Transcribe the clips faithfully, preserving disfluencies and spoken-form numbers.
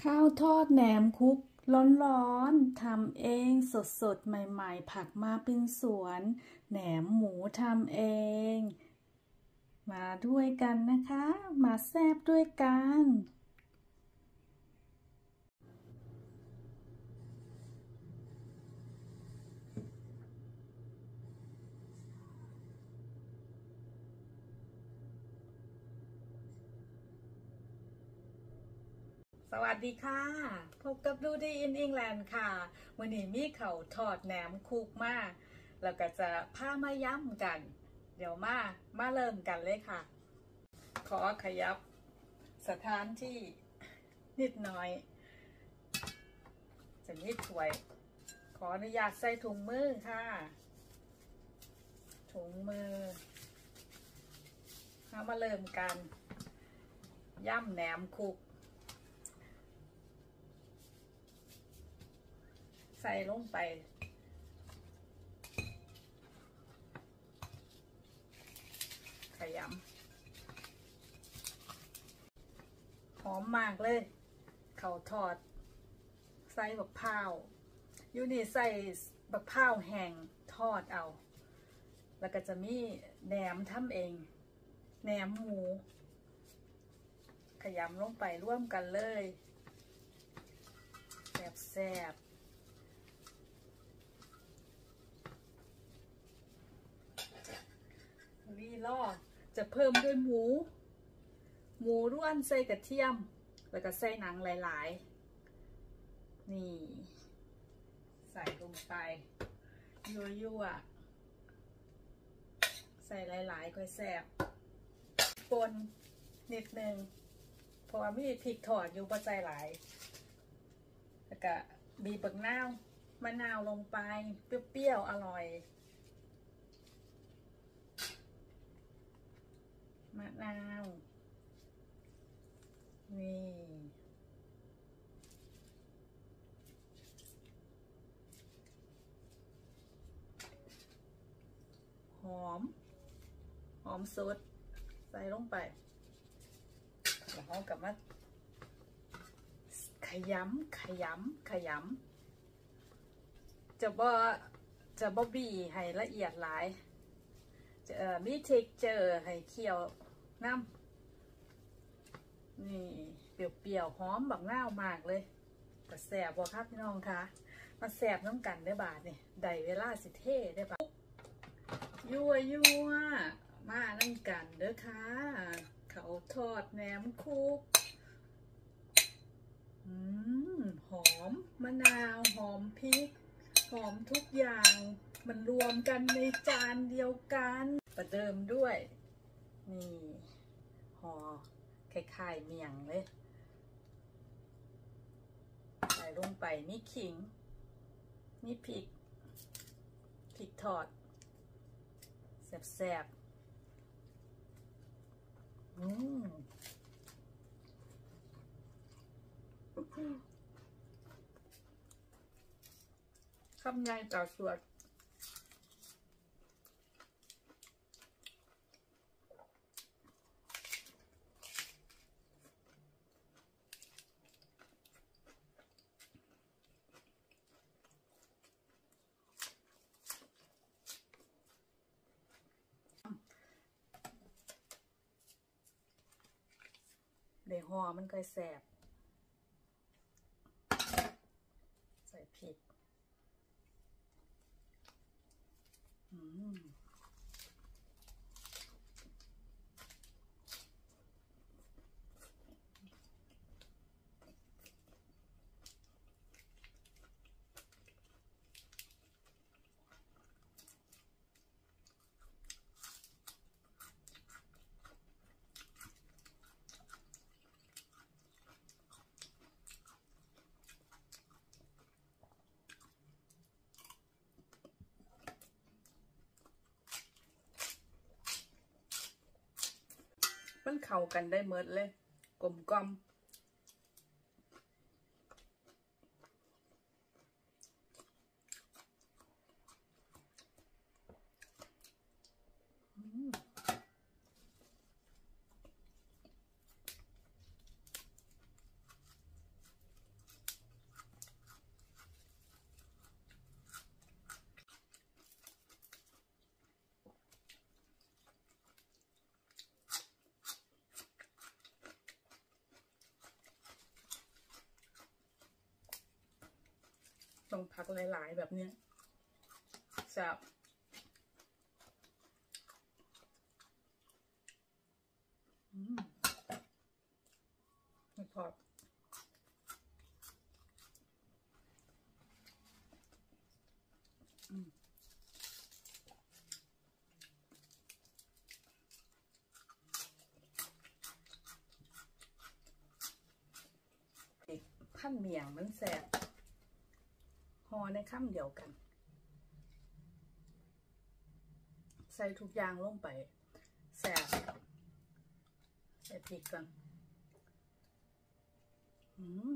ข้าวทอดแหนมคุกร้อนๆทำเองสดๆใหม่ๆผักมาเป็นสวนแหนมหมูทำเองมาด้วยกันนะคะมาแซ่บด้วยกันสวัสดีค่ะพบกับดูดีอินอิงแลนด์ค่ะวันนี้มีเขาทอดแหนมคุกมาแล้วก็จะพามาย้ำกันเดี๋ยวมามาเริ่มกันเลยค่ะขอขยับสถานที่นิดหน่อยจะนิดถวยขออนุญาตใส่ถุงมือค่ะถุงมือเอามาเริ่มกันย่ำแหนมคุกใส่ลงไปขยำหอมมากเลยเขาทอดใส่บักพร้าวอยู่นี่ใส่บักพร้าวแห้งทอดเอาแล้วก็จะมีแหนมทำเองแหนมหมูขยำลงไปร่วมกันเลยแซ่บแซ่บวีล่อจะเพิ่มด้วยหมูหมูร่วนใส่กระเทียมแล้วก็ใส่หนังหลายๆนี่ใส่ลงไปยั่วๆใส่หลายๆค่อยแซ่บปนนิดนึงเพราะว่ามีพริกทอดอยู่ปัจจัยหลายแล้วก็บีบบักนาวมะนาวลงไปเปรี้ยวๆอร่อยมะนาวนี่หอมหอมสดใส่ลงไปแล้วเรากับมาขยำขยำขยำจะบ่จะบ่บีให้ละเอียดหลายจะมีเทคเจอร์ให้เคี่ยวน้ำนี่เปรี้ยวๆหอมบักนาวมากเลยแต่แสบบ่ครับพี่น้องคะมาแสบน้ำกันได้บาทนี่ได้เวลาสิเท่ได้บาทยั่วยั่วมาน้ำกันเด้อค่ะเขาทอดแหนมคุกอืมหอมมะนาวหอมพริกหอมทุกอย่างมันรวมกันในจานเดียวกันประเดิมด้วยนี่ห่อคล้ายๆเมี่ยงเลยใส่ลงไปมีขิงมีพริกพริกทอดแซ่บๆอืมคำใหญ่ต่อส่วนเดี๋ยวห่อมันก็แสบใส่พริกอืมมันเข้ากันได้หมดเลยกลมกล่อมต้องผักหลายๆแบบนี้แซ่บอืมไม่พออืมอีกขั้นเมียงมันแซ่บห่อในคำเดียวกันใส่ทุกอย่างลงไปแซ่บใส่พริกก่อนอืม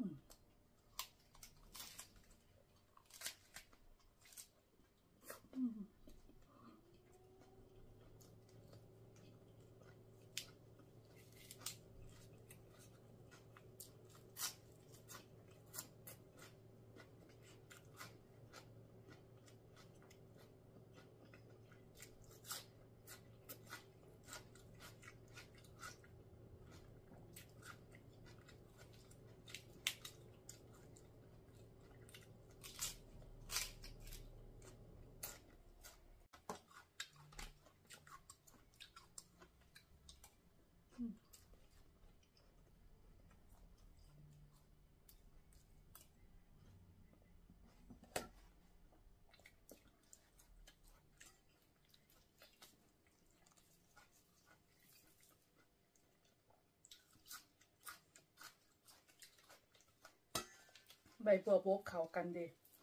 ใบบัวบกเขากันดี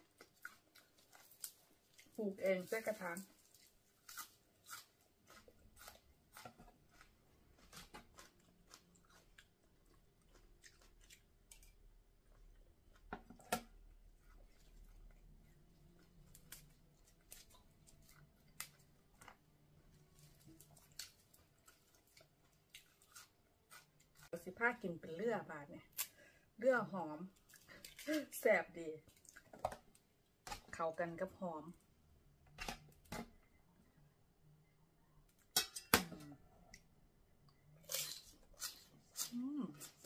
ปลูกเองใส่กระถางสิผ้ากินเป็นเลือบาดเนี่ยเลือหอมแซ่บดีเข้ากันกับหอมอืม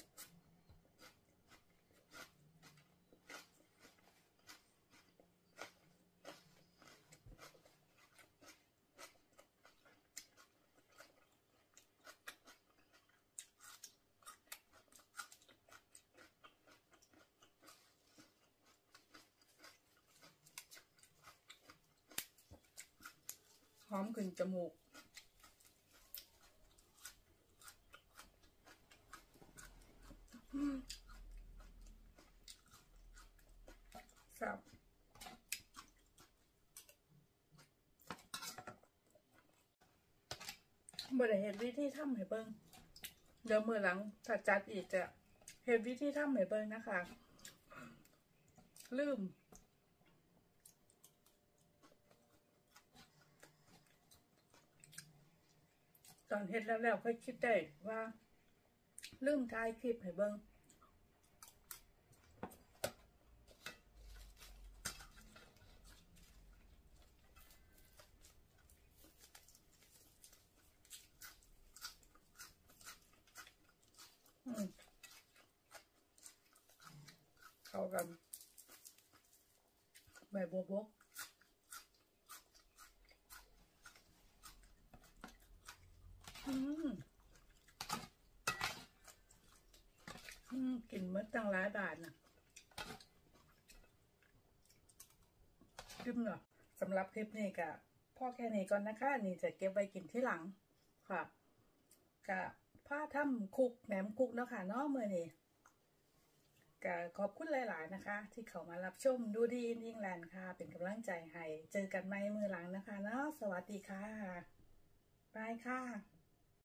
หอมขึ้นจมูกแซ่บบ่ได้เห็นวิธีทำให้เบิ่งเดี๋ยวมือหลังถ้าจัดอีกจะเห็นวิธีทำให้เบิ่งนะคะลืมตอนเฮ็ดแล้วแล้วค่อยคิดได้ว่าลืมถ่ายคลิปให้เบิ่งเข้ากันใบบัวบกอืมอืมกลิ่นเหมือนตั้งหลายบาทนะจิ้มเนาะสำหรับคลิปนี้ก็พ่อแค่นี้ก่อนนะคะนี่จะเก็บไว้กินที่หลังค่ะกะผ้าทำคุกแหนมคุกเนาะค่ะเนาะเมื่อนี้ก็ขอบคุณหลายๆนะคะที่เขามารับชมดูดีอินอิงแลนด์ค่ะเป็นกำลังใจให้เจอกันใหม่มือหลังนะคะเนาะสวัสดีค่ะบายค่ะ